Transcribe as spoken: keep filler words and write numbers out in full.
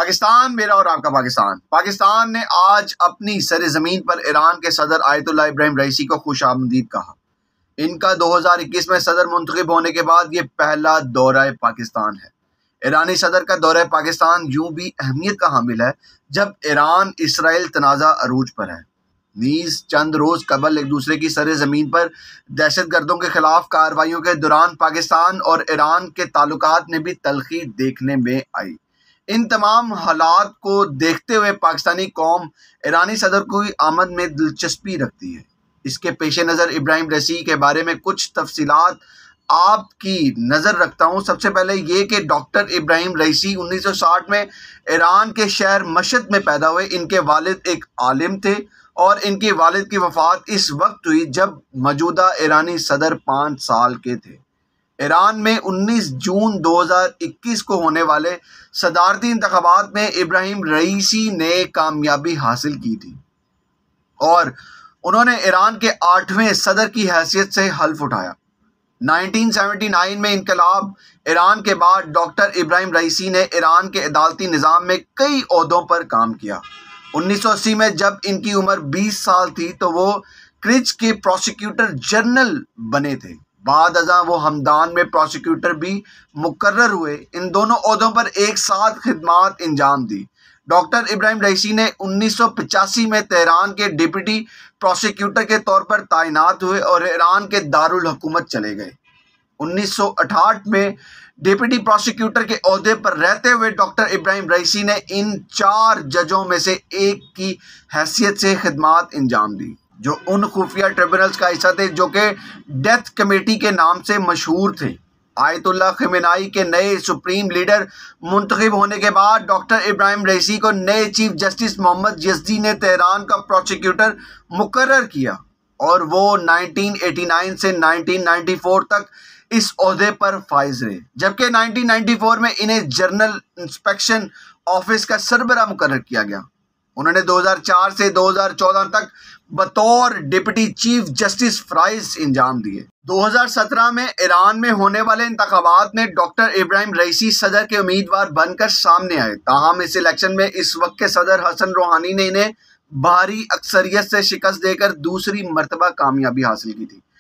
पाकिस्तान मेरा और आपका पाकिस्तान। पाकिस्तान ने आज अपनी सरजमीन पर ईरान के सदर आयतुल्लाह इब्राहिम रईसी को खुशामदीद कहा। इनका दो हज़ार इक्कीस में सदर मुंतखब होने के बाद ये पहला दौरा पाकिस्तान है। ईरानी सदर का दौरा पाकिस्तान यूं भी अहमियत का हामिल है जब ईरान इसराइल तनाज़ा अरूज पर है। नीज चंद रोज कबल एक दूसरे की सरजमीन पर दहशत गर्दों के खिलाफ कार्रवाइयों के दौरान पाकिस्तान और ईरान के ताल्लुकात में भी तलखी देखने में आई। इन तमाम हालात को देखते हुए पाकिस्तानी कौम ईरानी सदर की आमद में दिलचस्पी रखती है। इसके पेश नज़र इब्राहिम रईसी के बारे में कुछ तफसीलात आपकी नज़र रखता हूँ। सबसे पहले ये कि डॉक्टर इब्राहिम रईसी उन्नीस सौ साठ में ईरान के शहर मशहद में पैदा हुए। इनके वालिद एक आलिम थे और इनके वालिद की वफ़ात इस वक्त हुई जब मौजूदा ईरानी सदर पाँच साल के थे। ईरान में उन्नीस जून दो हज़ार इक्कीस को होने वाले सदारती इंतखाबात में इब्राहिम रईसी ने कामयाबी हासिल की थी और उन्होंने ईरान के आठवें सदर की हैसियत से हल्फ उठाया। उन्नीस सौ उन्यासी में इनकलाब ईरान के बाद डॉक्टर इब्राहिम रईसी ने ईरान के अदालती निज़ाम में कई ओहदों पर काम किया। उन्नीस सौ अस्सी में जब इनकी उम्र बीस साल थी तो वो क्रिच के प्रोसिक्यूटर जनरल बने थे। बाद अज़ां वो हमदान में प्रोसिक्यूटर भी मुकर्रर हुए। इन दोनों ओहदों पर एक साथ खिदमात अंजाम दी। डॉक्टर इब्राहिम रईसी ने उन्नीस सौ पचासी में तेहरान के डिप्टी प्रोसिक्यूटर के तौर पर तैनात हुए और ईरान के दारुल हुकूमत चले गए। उन्नीस सौ अठाहठ में डिप्टी प्रोसिक्यूटर के ओहदे पर रहते हुए डॉक्टर इब्राहिम रईसी ने इन चार जजों में से एक की हैसियत से खिदमात अंजाम दी जो उन खुफिया ट्रिब्यूनल्स का हिस्सा थे जो कि डेथ कमेटी के नाम से मशहूर थे। आयतुल्लाह खमेनी के नए सुप्रीम लीडर मुंतखब होने के बाद डॉक्टर इब्राहिम रईसी को नए चीफ जस्टिस मोहम्मद यज़दी ने तेहरान का प्रोसिक्यूटर मुकर्रर किया और वो उन्नीस सौ नवासी से उन्नीस सौ चौरानवे तक इस ओहदे पर फाइज रहे, जबकि उन्नीस सौ चौरानवे में इन्हें जनरल इंस्पेक्शन ऑफिस का सरबराह मुकर्रर किया गया। उन्होंने दो हज़ार चार से दो हज़ार चौदह तक बतौर डिप्टी चीफ जस्टिस फराइज अंजाम दिए। दो हज़ार सत्रह में ईरान में होने वाले इंतखाबात में डॉक्टर इब्राहिम रईसी सदर के उम्मीदवार बनकर सामने आए। ताहम इस इलेक्शन में इस वक्त के सदर हसन रूहानी ने इन्हें भारी अक्सरियत से शिकस्त देकर दूसरी मरतबा कामयाबी हासिल की थी।